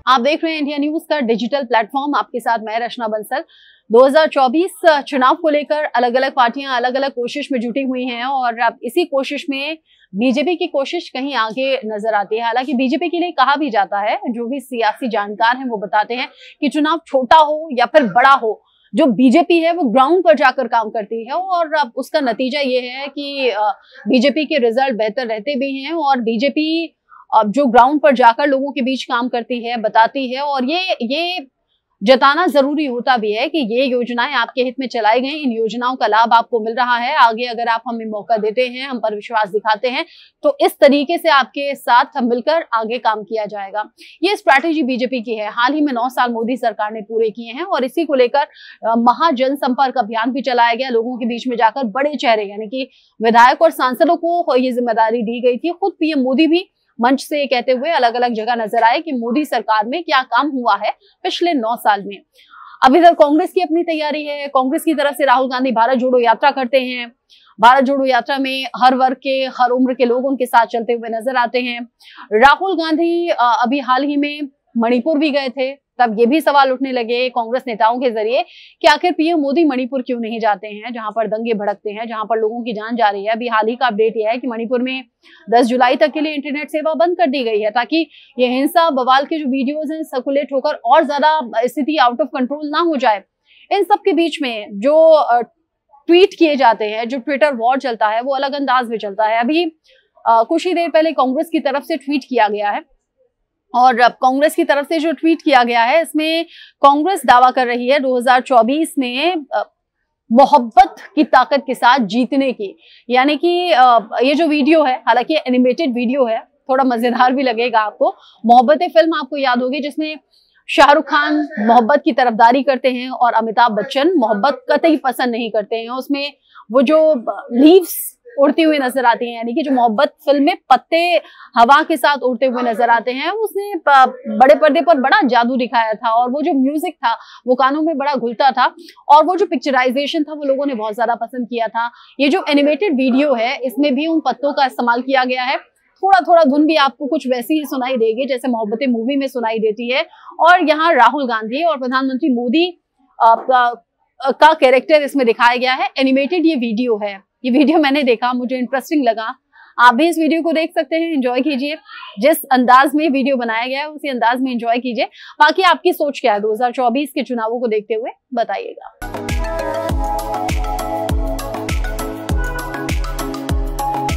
आप देख रहे हैं इंडिया न्यूज का डिजिटल प्लेटफॉर्म। आपके साथ मैं रचना बंसल। 2024 चुनाव को लेकर अलग अलग पार्टियां अलग अलग कोशिश में जुटी हुई हैं और अब इसी कोशिश में बीजेपी की कोशिश कहीं आगे नजर आती है। हालांकि बीजेपी के लिए कहा भी जाता है, जो भी सियासी जानकार हैं वो बताते हैं कि चुनाव छोटा हो या फिर बड़ा हो, जो बीजेपी है वो ग्राउंड पर जाकर काम करती है और अब उसका नतीजा ये है कि बीजेपी के रिजल्ट बेहतर रहते भी हैं और बीजेपी अब जो ग्राउंड पर जाकर लोगों के बीच काम करती है, बताती है और ये जताना जरूरी होता भी है कि ये योजनाएं आपके हित में चलाई गई, इन योजनाओं का लाभ आपको मिल रहा है। आगे अगर आप हमें मौका देते हैं, हम पर विश्वास दिखाते हैं, तो इस तरीके से आपके साथ मिलकर आगे काम किया जाएगा। ये स्ट्रैटेजी बीजेपी की है। हाल ही में 9 साल मोदी सरकार ने पूरे किए हैं और इसी को लेकर महाजन संपर्क अभियान भी चलाया गया। लोगों के बीच में जाकर बड़े चेहरे यानी कि विधायक और सांसदों को ये जिम्मेदारी दी गई थी। खुद पीएम मोदी भी मंच से कहते हुए अलग अलग जगह नजर आए कि मोदी सरकार में क्या काम हुआ है पिछले 9 साल में। अब इधर कांग्रेस की अपनी तैयारी है। कांग्रेस की तरफ से राहुल गांधी भारत जोड़ो यात्रा करते हैं। भारत जोड़ो यात्रा में हर वर्ग के, हर उम्र के लोग उनके साथ चलते हुए नजर आते हैं। राहुल गांधी अभी हाल ही में मणिपुर भी गए थे, तब ये भी सवाल उठने लगे कांग्रेस नेताओं के जरिए कि आखिर पीएम मोदी मणिपुर क्यों नहीं जाते हैं, जहां पर दंगे भड़कते हैं, जहां पर लोगों की जान जा रही है। अभी हाल ही का अपडेट यह है कि मणिपुर में 10 जुलाई तक के लिए इंटरनेट सेवा बंद कर दी गई है, ताकि ये हिंसा बवाल के जो वीडियोज हैं सर्कुलेट होकर और ज्यादा स्थिति आउट ऑफ कंट्रोल ना हो जाए। इन सब के बीच में जो ट्वीट किए जाते हैं, जो ट्विटर वॉर चलता है, वो अलग अंदाज में चलता है। अभी कुछ ही देर पहले कांग्रेस की तरफ से ट्वीट किया गया है और अब कांग्रेस की तरफ से जो ट्वीट किया गया है, इसमें कांग्रेस दावा कर रही है 2024 में मोहब्बत की ताकत के साथ जीतने की। यानी कि ये जो वीडियो है, हालांकि एनिमेटेड वीडियो है, थोड़ा मजेदार भी लगेगा आपको। मोहब्बत फिल्म आपको याद होगी, जिसमें शाहरुख खान मोहब्बत की तरफदारी करते हैं और अमिताभ बच्चन मोहब्बत कतई पसंद नहीं करते हैं। उसमें वो जो लीव्स उड़ती हुई नजर आती हैं, यानी कि जो मोहब्बत फिल्म में पत्ते हवा के साथ उड़ते हुए नजर आते हैं, उसने बड़े पर्दे पर बड़ा जादू दिखाया था और वो जो म्यूजिक था वो कानों में बड़ा घुलता था और वो जो पिक्चराइजेशन था वो लोगों ने बहुत ज्यादा पसंद किया था। ये जो एनिमेटेड वीडियो है, इसमें भी उन पत्तों का इस्तेमाल किया गया है। थोड़ा थोड़ा धुन भी आपको कुछ वैसी ही सुनाई देगी जैसे मोहब्बतें मूवी में सुनाई देती है और यहाँ राहुल गांधी और प्रधानमंत्री मोदी का कैरेक्टर इसमें दिखाया गया है। एनिमेटेड ये वीडियो है। ये वीडियो मैंने देखा, मुझे इंटरेस्टिंग लगा। आप भी इस वीडियो को देख सकते हैं, एंजॉय कीजिए। जिस अंदाज में वीडियो बनाया गया है उसी अंदाज में एंजॉय कीजिए। बाकी आपकी सोच क्या है 2024 के चुनावों को देखते हुए, बताइएगा।